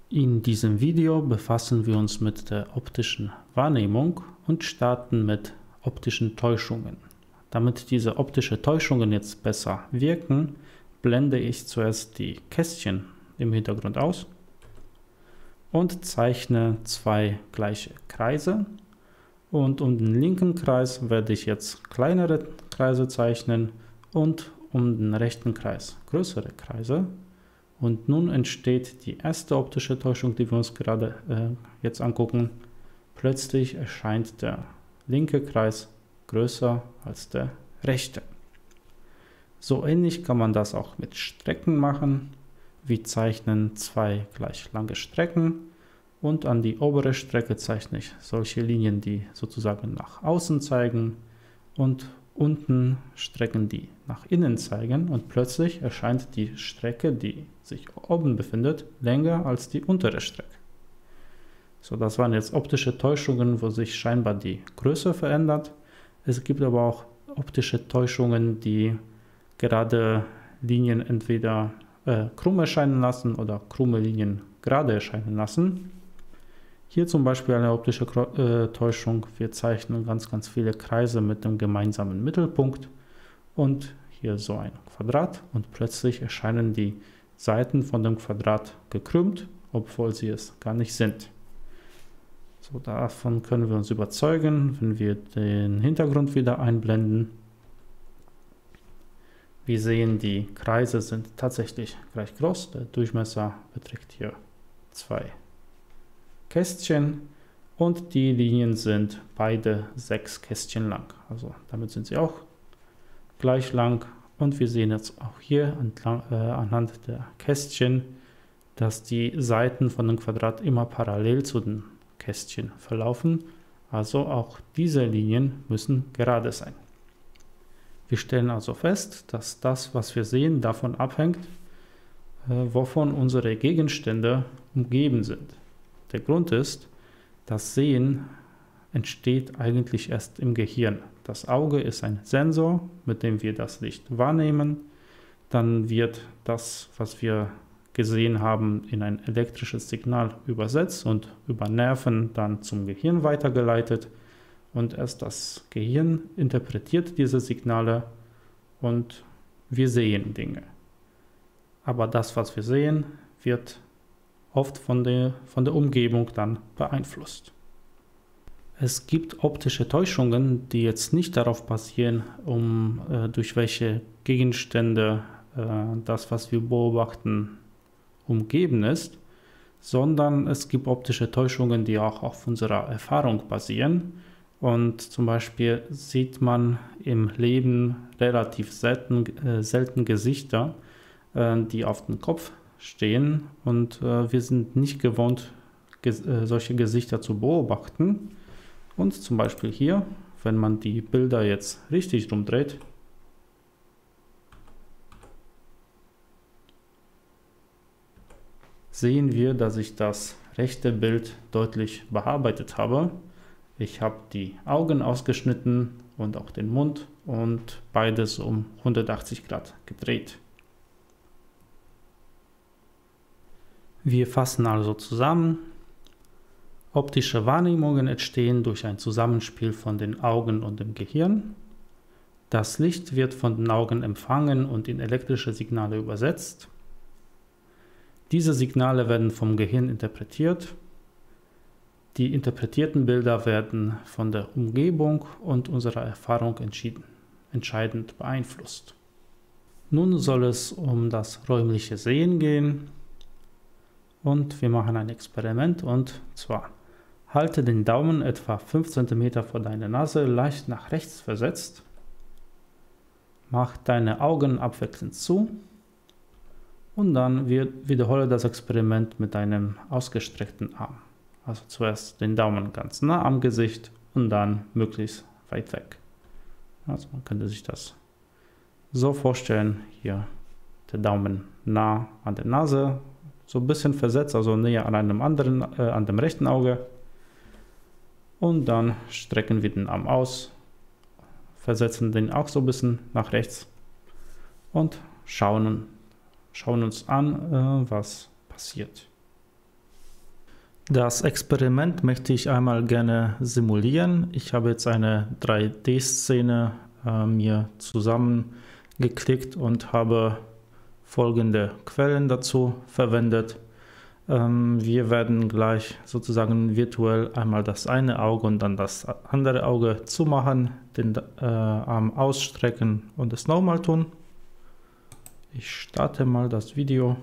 In diesem Video befassen wir uns mit der optischen Wahrnehmung und starten mit optischen Täuschungen. Damit diese optischen Täuschungen jetzt besser wirken, blende ich zuerst die Kästchen im Hintergrund aus und zeichne zwei gleiche Kreise. Und um den linken Kreis werde ich jetzt kleinere Kreise zeichnen und um den rechten Kreis größere Kreise. Und nun entsteht die erste optische Täuschung, die wir uns gerade jetzt angucken. Plötzlich erscheint der linke Kreis größer als der rechte. So ähnlich kann man das auch mit Strecken machen. Wir zeichnen zwei gleich lange Strecken und an die obere Strecke zeichne ich solche Linien, die sozusagen nach außen zeigen, und unten Strecken, die nach innen zeigen, und plötzlich erscheint die Strecke, die sich oben befindet, länger als die untere Strecke. So, das waren jetzt optische Täuschungen, wo sich scheinbar die Größe verändert. Es gibt aber auch optische Täuschungen, die gerade Linien entweder krumm erscheinen lassen oder krumme Linien gerade erscheinen lassen. Hier zum Beispiel eine optische Täuschung. Wir zeichnen ganz viele Kreise mit dem gemeinsamen Mittelpunkt und hier so ein Quadrat, und plötzlich erscheinen die Seiten von dem Quadrat gekrümmt, obwohl sie es gar nicht sind. So, davon können wir uns überzeugen, wenn wir den Hintergrund wieder einblenden. Wir sehen, die Kreise sind tatsächlich gleich groß. Der Durchmesser beträgt hier 2 Kästchen und die Linien sind beide 6 Kästchen lang. Also damit sind sie auch gleich lang, und wir sehen jetzt auch hier anhand der Kästchen, dass die Seiten von dem Quadrat immer parallel zu den Kästchen verlaufen. Also auch diese Linien müssen gerade sein. Wir stellen also fest, dass das, was wir sehen, davon abhängt, wovon unsere Gegenstände umgeben sind. Der Grund ist, das Sehen entsteht eigentlich erst im Gehirn. Das Auge ist ein Sensor, mit dem wir das Licht wahrnehmen. Dann wird das, was wir gesehen haben, in ein elektrisches Signal übersetzt und über Nerven dann zum Gehirn weitergeleitet. Und erst das Gehirn interpretiert diese Signale und wir sehen Dinge. Aber das, was wir sehen, wird oft von der Umgebung dann beeinflusst. Es gibt optische Täuschungen, die jetzt nicht darauf basieren, durch welche Gegenstände das, was wir beobachten, umgeben ist, sondern es gibt optische Täuschungen, die auch auf unserer Erfahrung basieren. Und zum Beispiel sieht man im Leben relativ selten Gesichter, die auf dem Kopf stehen, und wir sind nicht gewohnt, solche Gesichter zu beobachten. Und zum Beispiel hier, wenn man die Bilder jetzt richtig rumdreht, sehen wir, dass ich das rechte Bild deutlich bearbeitet habe. Ich habe die Augen ausgeschnitten und auch den Mund und beides um 180 Grad gedreht. Wir fassen also zusammen. Optische Wahrnehmungen entstehen durch ein Zusammenspiel von den Augen und dem Gehirn. Das Licht wird von den Augen empfangen und in elektrische Signale übersetzt. Diese Signale werden vom Gehirn interpretiert. Die interpretierten Bilder werden von der Umgebung und unserer Erfahrung entscheidend beeinflusst. Nun soll es um das räumliche Sehen gehen. Und wir machen ein Experiment, und zwar halte den Daumen etwa 5 cm vor deine Nase leicht nach rechts versetzt. Mach deine Augen abwechselnd zu und dann wiederhole das Experiment mit deinem ausgestreckten Arm. Also zuerst den Daumen ganz nah am Gesicht und dann möglichst weit weg. Also man könnte sich das so vorstellen, hier der Daumen nah an der Nase, so ein bisschen versetzt, also näher an einem anderen, an dem rechten Auge. Und dann strecken wir den Arm aus, versetzen den auch so ein bisschen nach rechts und schauen uns an, was passiert. Das Experiment möchte ich einmal gerne simulieren. Ich habe jetzt eine 3D-Szene mir zusammengeklickt und habe folgende Quellen dazu verwendet. Wir werden gleich sozusagen virtuell einmal das eine Auge und dann das andere Auge zumachen, den Arm ausstrecken und es nochmal tun. Ich starte mal das Video.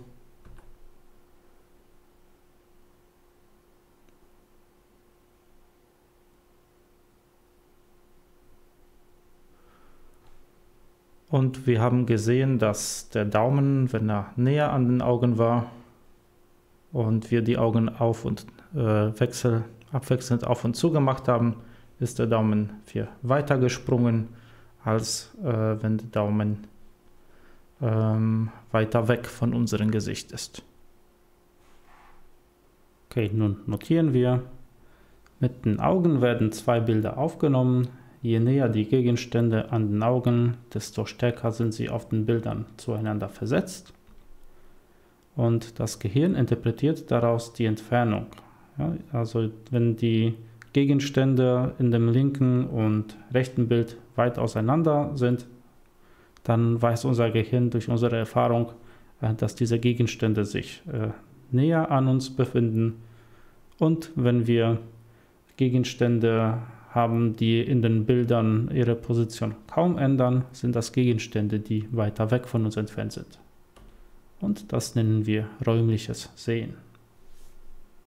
Und wir haben gesehen, dass der Daumen, wenn er näher an den Augen war und wir die Augen auf und abwechselnd auf und zu gemacht haben, ist der Daumen viel weiter gesprungen, als wenn der Daumen weiter weg von unserem Gesicht ist. Okay, nun notieren wir. Mit den Augen werden zwei Bilder aufgenommen. Je näher die Gegenstände an den Augen, desto stärker sind sie auf den Bildern zueinander versetzt. Und das Gehirn interpretiert daraus die Entfernung. Ja, also wenn die Gegenstände in dem linken und rechten Bild weit auseinander sind, dann weiß unser Gehirn durch unsere Erfahrung, dass diese Gegenstände sich näher an uns befinden. Und wenn wir Gegenstände haben, die in den Bildern ihre Position kaum ändern, sind das Gegenstände, die weiter weg von uns entfernt sind. Und das nennen wir räumliches Sehen.